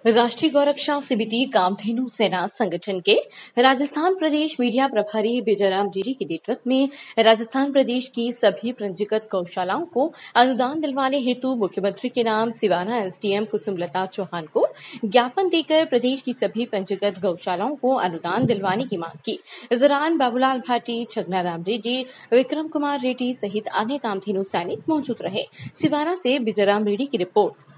राष्ट्रीय गौरक्षा समिति कामधेनु सेना संगठन के राजस्थान प्रदेश मीडिया प्रभारी विजयराम डीडी के नेतृत्व में राजस्थान प्रदेश की सभी पंजीकृत गौशालाओं को अनुदान दिलवाने हेतु मुख्यमंत्री के नाम सिवाना एसडीएम कुसुमलता चौहान को ज्ञापन देकर प्रदेश की सभी पंजीकृत गौशालाओं को अनुदान दिलवाने की मांग की। इस दौरान बाबूलाल भाटी, छगनाराम रेड्डी, विक्रम कुमार रेड्डी सहित अन्य कामधेनु सैनिक मौजूद रहे। सिवाना से विजयराम रेड्डी की रिपोर्ट।